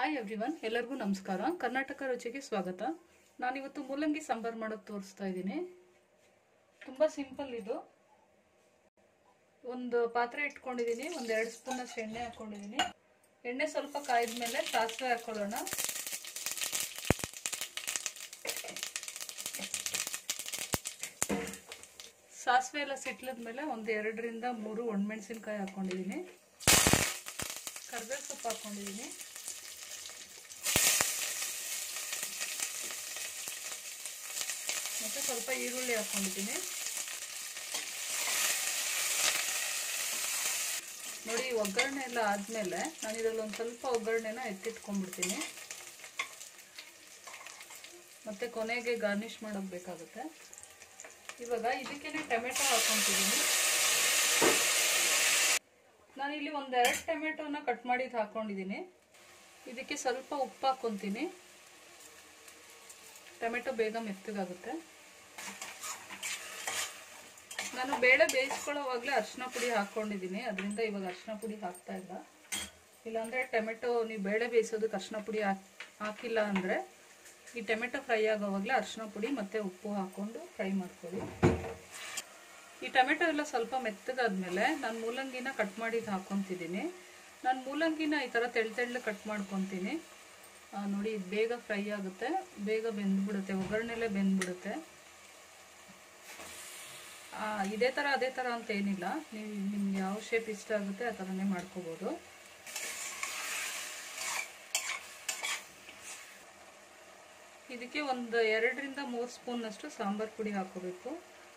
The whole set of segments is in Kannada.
ಹಾಯ್ ಎವ್ರಿವನ್, ಎಲ್ಲರಿಗೂ ನಮಸ್ಕಾರ. ಕರ್ನಾಟಕ ರುಚಿಗೆ ಸ್ವಾಗತ. ನಾನಿವತ್ತು ಮೂಲಂಗಿ ಸಾಂಬಾರ್ ಮಾಡೋದು ತೋರಿಸ್ತಾ ಇದ್ದೀನಿ. ತುಂಬ ಸಿಂಪಲ್ ಇದು. ಒಂದು ಪಾತ್ರೆ ಇಟ್ಕೊಂಡಿದ್ದೀನಿ, ಒಂದು 2 ಸ್ಪೂನ್ ಅಷ್ಟು ಎಣ್ಣೆ ಹಾಕೊಂಡಿದ್ದೀನಿ. ಎಣ್ಣೆ ಸ್ವಲ್ಪ ಕಾಯ್ದ ಮೇಲೆ ಸಾಸಿವೆ ಹಾಕೊಳ್ಳೋಣ. ಸಾಸಿವೆ ಎಲ್ಲ ಸಿಟ್ಲದ ಮೇಲೆ ಒಂದು 2 ರಿಂದ 3 ಒಣಮೆಣಸಿನಕಾಯಿ ಹಾಕೊಂಡಿದ್ದೀನಿ. ಕರಿಬೇವು ಸೊಪ್ಪು ಹಾಕೊಂಡಿದ್ದೀನಿ. ಮತ್ತೆ ಸ್ವಲ್ಪ ಈರುಳ್ಳಿ ಹಾಕೊಂಡಿದ್ದೀನಿ. ನೋಡಿ, ಒಗ್ಗರಣೆ ಎಲ್ಲ ಆದ್ಮೇಲೆ ನಾನು ಇದರಲ್ಲಿ ಒಂದು ಸ್ವಲ್ಪ ಒಗ್ಗರಣೆನ ಎತ್ತಿಟ್ಕೊಂಡ್ಬಿಡ್ತೀನಿ. ಮತ್ತೆ ಕೊನೆಗೆ ಗಾರ್ನಿಶ್ ಮಾಡೋಕೆ ಬೇಕಾಗುತ್ತೆ. ಇವಾಗ ಇದಕ್ಕೇನೆ ಟೊಮೆಟೊ ಹಾಕೊಂತಿದ್ದೀನಿ. ನಾನಿಲ್ಲಿ ಒಂದು 2 ಟೊಮೆಟೊನ ಕಟ್ ಮಾಡಿದ್ದು ಹಾಕೊಂಡಿದ್ದೀನಿ. ಇದಕ್ಕೆ ಸ್ವಲ್ಪ ಉಪ್ಪು ಹಾಕೊಂತೀನಿ. ಟೊಮೆಟೊ ಬೇಗ ಮೆತ್ತಗಾಗುತ್ತೆ. ನಾನು ಬೇಳೆ ಬೇಯಿಸ್ಕೊಳ್ಳೋವಾಗಲೇ ಅರಿಶಿನ ಪುಡಿ ಹಾಕೊಂಡಿದ್ದೀನಿ, ಅದರಿಂದ ಇವಾಗ ಅರಿಶಿನ ಪುಡಿ ಹಾಕ್ತಾ ಇಲ್ಲ. ಇಲ್ಲಾಂದರೆ ಟೊಮೆಟೊ ನೀವು ಬೇಳೆ ಬೇಯಿಸೋದಕ್ಕೆ ಅರಿಶಿನ ಪುಡಿ ಹಾಕಿಲ್ಲ ಅಂದರೆ ಈ ಟೊಮೆಟೊ ಫ್ರೈ ಆಗೋವಾಗಲೇ ಅರಿಶಿನ ಪುಡಿ ಮತ್ತು ಉಪ್ಪು ಹಾಕ್ಕೊಂಡು ಫ್ರೈ ಮಾಡ್ಕೊಳ್ಳಿ. ಈ ಟೊಮೆಟೊ ಎಲ್ಲ ಸ್ವಲ್ಪ ಮೆತ್ತಗಾದ್ಮೇಲೆ ನಾನು ಮೂಲಂಗಿನ ಕಟ್ ಮಾಡಿದ್ದು ಹಾಕ್ಕೊತಿದ್ದೀನಿ. ನಾನು ಮೂಲಂಗಿನ ಈ ಥರ ತೆಳ್ಳು ಕಟ್ ಮಾಡ್ಕೊತೀನಿ. ನೋಡಿ, ಇದು ಬೇಗ ಫ್ರೈ ಆಗುತ್ತೆ, ಬೇಗ ಬೆಂದ್ಬಿಡುತ್ತೆ, ಒಗ್ಗರಣೆಲ್ಲೇ ಬೆಂದ್ಬಿಡುತ್ತೆ. ಇದೇ ಥರ ಅದೇ ಥರ ಅಂತ ಏನಿಲ್ಲ, ನಿಮ್ಗೆ ಯಾವ ಶೇಪ್ ಇಷ್ಟ ಆಗುತ್ತೆ ಆ ಥರನೇ ಮಾಡ್ಕೋಬೋದು. ಇದಕ್ಕೆ ಒಂದು 2 ರಿಂದ 3 ಸ್ಪೂನ್ನಷ್ಟು ಸಾಂಬಾರ್ ಪುಡಿ ಹಾಕೋಬೇಕು.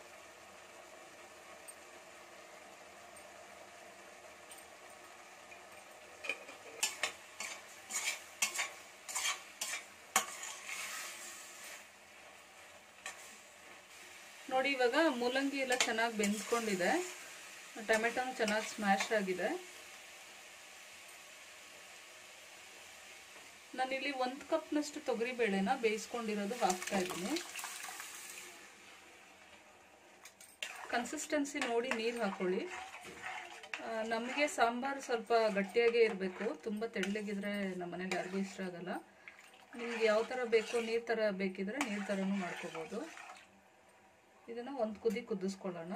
ನೋಡಿ, ಇವಾಗ ಮೂಲಂಗಿ ಎಲ್ಲ ಚೆನ್ನಾಗಿ ಬೆಂದ್ಕೊಂಡಿದೆ, ಟೊಮೆಟೊನು ಚೆನ್ನಾಗಿ ಸ್ಮ್ಯಾಶ್ ಆಗಿದೆ. ನಾನಿಲ್ಲಿ 1 ಕಪ್ನಷ್ಟು ತೊಗರಿಬೇಳೆನ ಬೇಯಿಸ್ಕೊಂಡಿರೋದು ಹಾಕ್ತಾ ಇದ್ದೀನಿ. ಕನ್ಸಿಸ್ಟೆನ್ಸಿ ನೋಡಿ ನೀರು ಹಾಕೊಳ್ಳಿ. ನಮಗೆ ಸಾಂಬಾರು ಸ್ವಲ್ಪ ಗಟ್ಟಿಯಾಗೇ ಇರಬೇಕು, ತುಂಬ ತೆಳ್ಳಗಿದ್ರೆ ನಮ್ಮ ಮನೇಲಿ ಯಾರಿಗೂ ಇಷ್ಟ ಆಗಲ್ಲ. ನಿಮ್ಗೆ ಯಾವ ಥರ ಬೇಕೋ, ನೀರು ಥರ ಬೇಕಿದ್ರೆ ನೀರು ಥರನೂ ಮಾಡ್ಕೋಬೋದು. ಇದನ್ನು ಒಂದು ಕುದಿ ಕುದಿಸ್ಕೊಳ್ಳೋಣ.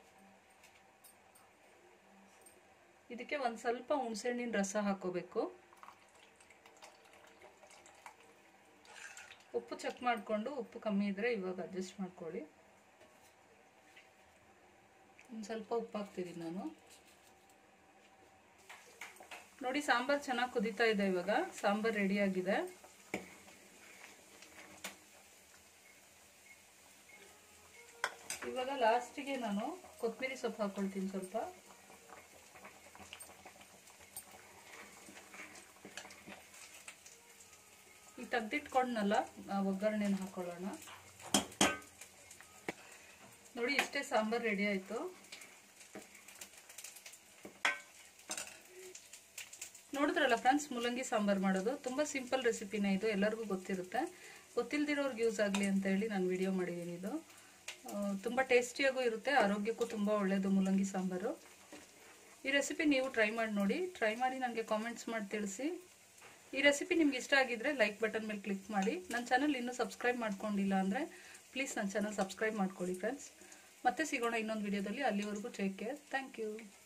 ಇದಕ್ಕೆ ಒಂದು ಸ್ವಲ್ಪ ಹುಣಸೆಹಣ್ಣಿನ ರಸ ಹಾಕೋಬೇಕು. ಉಪ್ಪು ಚೆಕ್ ಮಾಡಿಕೊಂಡು, ಉಪ್ಪು ಕಮ್ಮಿ ಇದ್ರೆ ಇವಾಗ ಅಡ್ಜಸ್ಟ್ ಮಾಡ್ಕೊಳ್ಳಿ. ಒಂದು ಸ್ವಲ್ಪ ಉಪ್ಪು ಹಾಕ್ತಿದ್ದೀನಿ ನಾನು. ನೋಡಿ, ಸಾಂಬಾರು ಚೆನ್ನಾಗಿ ಕುದೀತಾ ಇದೆ. ಇವಾಗ ಸಾಂಬಾರು ರೆಡಿ ಆಗಿದೆ. ಇವಾಗ ಲಾಸ್ಟಿಗೆ ನಾನು ಕೊತ್ತಂಬರಿ ಸೊಪ್ಪು ಹಾಕೊಳ್ತೀನಿ ಸ್ವಲ್ಪ. ಈ ತೆಗ್ದಿಟ್ಕೊಂಡ್ನಲ್ಲ ಒಗ್ಗರಣೆನ ಹಾಕೊಳ್ಳೋಣ. ನೋಡಿ, ಇಷ್ಟೇ ಸಾಂಬಾರು ರೆಡಿ ಆಯಿತು. ನೋಡಿದ್ರಲ್ಲ ಫ್ರೆಂಡ್ಸ್, ಮೂಲಂಗಿ ಸಾಂಬಾರು ಮಾಡೋದು ತುಂಬ ಸಿಂಪಲ್ ರೆಸಿಪಿನೇ ಇದು, ಎಲ್ಲರಿಗೂ ಗೊತ್ತಿರುತ್ತೆ. ಗೊತ್ತಿಲ್ದಿರೋರ್ಗೆ ಯೂಸ್ ಆಗಲಿ ಅಂತ ಹೇಳಿ ನಾನು ವಿಡಿಯೋ ಮಾಡಿದ್ದೀನಿ. ಇದು ತುಂಬ ಟೇಸ್ಟಿಯಾಗೂ ಇರುತ್ತೆ, ಆರೋಗ್ಯಕ್ಕೂ ತುಂಬ ಒಳ್ಳೆಯದು ಮೂಲಂಗಿ ಸಾಂಬಾರು. ಈ ರೆಸಿಪಿ ನೀವು ಟ್ರೈ ಮಾಡಿ ನೋಡಿ. ಟ್ರೈ ಮಾಡಿ ನನಗೆ ಕಾಮೆಂಟ್ಸ್ ಮಾಡಿ ತಿಳಿಸಿ. ಈ ರೆಸಿಪಿ ನಿಮ್ಗೆ ಇಷ್ಟ ಆಗಿದ್ರೆ ಲೈಕ್ ಬಟನ್ ಮೇಲೆ ಕ್ಲಿಕ್ ಮಾಡಿ. ನನ್ನ ಚಾನಲ್ ಇನ್ನೂ ಸಬ್ಸ್ಕ್ರೈಬ್ ಮಾಡ್ಕೊಂಡಿಲ್ಲ ಅಂದರೆ ಪ್ಲೀಸ್ ನನ್ನ ಚಾನಲ್ ಸಬ್ಸ್ಕ್ರೈಬ್ ಮಾಡ್ಕೊಳ್ಳಿ ಫ್ರೆಂಡ್ಸ್. ಮತ್ತೆ ಸಿಗೋಣ ಇನ್ನೊಂದು ವಿಡಿಯೋದಲ್ಲಿ. ಅಲ್ಲಿವರೆಗೂ ಟೇಕ್ ಕೇರ್. Thank you.